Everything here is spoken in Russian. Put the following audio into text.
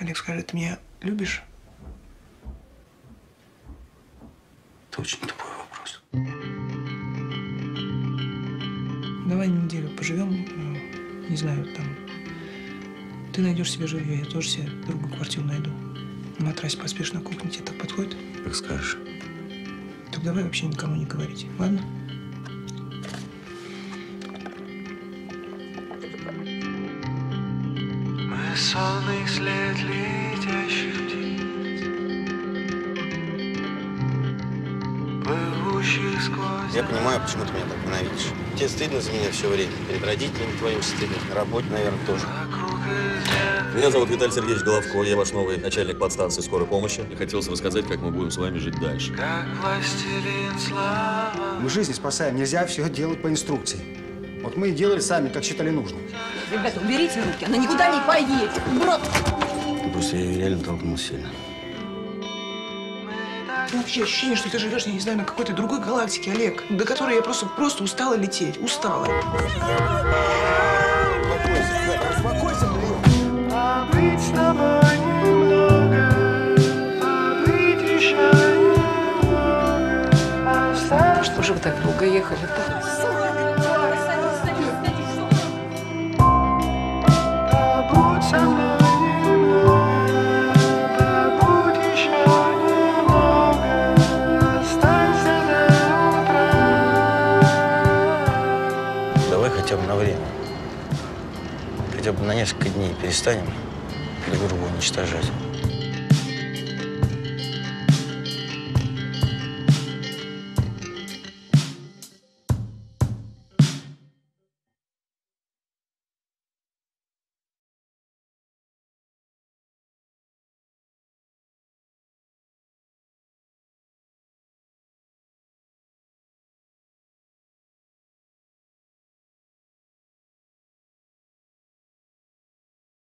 Олег, скажи, ты меня любишь? Это очень тупой вопрос. Давай неделю поживем, не знаю, там. Ты найдешь себе жилье, я тоже себе другую квартиру найду. На матрасе поспишь на кухне, тебе так подходит? Как скажешь. Так давай вообще никому не говорить, ладно? Мы сонный след летящих птиц, плывущих сквозь. Я понимаю, почему ты меня так ненавидишь. Тебе стыдно за меня все время. Перед родителями твоим стыдно. На работе, наверное, тоже. Меня зовут Виталий Сергеевич Головко. Я ваш новый начальник подстанции скорой помощи. И хотелось рассказать, как мы будем с вами жить дальше. Как властелин слава. Мы жизни спасаем, нельзя все делать по инструкции. Вот мы и делали сами, как считали нужным. Ребята, уберите руки, она никуда не поедет. Брат! Просто я ее реально толкнул сильно. Вообще ощущение, что ты живешь, я не знаю, на какой-то другой галактике, Олег, до которой я просто устала лететь. Устала. Успокойся, Побыть с тобой немного, побыть еще немного, оставь. Что же вы так долго ехали-то? Побудь со мной немного, побудь еще немного, останься до утра. Давай хотя бы на время. Хотя бы на несколько дней перестанем друг друга уничтожать.